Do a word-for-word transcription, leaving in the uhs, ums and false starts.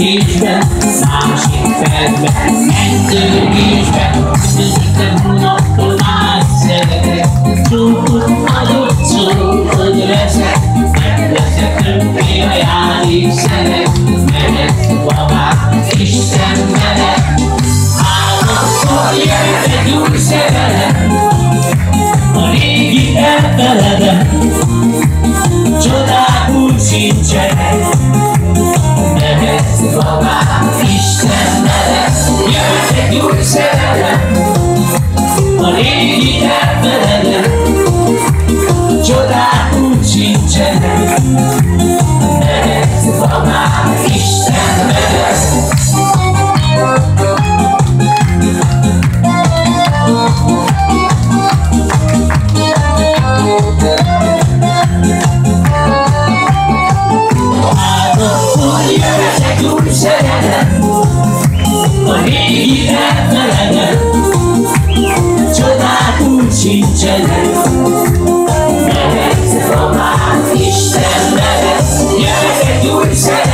Együttésben, másik felben, megtörésben, közöttem hónaptól már szeretek. Csókot adott szó, hogy leszek, nem leszek többé a játékszerek. Mehet babát, Isten mehet, álmakkor jön egy új szerelem. A régi elfeledem, csodák úgy sincsenek. Mehetsz babám, Isten mehet, jön egy új szerelem. A régi elfeledem, csodák úgy sincsenek. Mehetsz babám, Isten mehet. A régi elfeledem, csodák úgy sincsenek. Mehetsz babám, Isten mehet, jöhet egy új szerelem.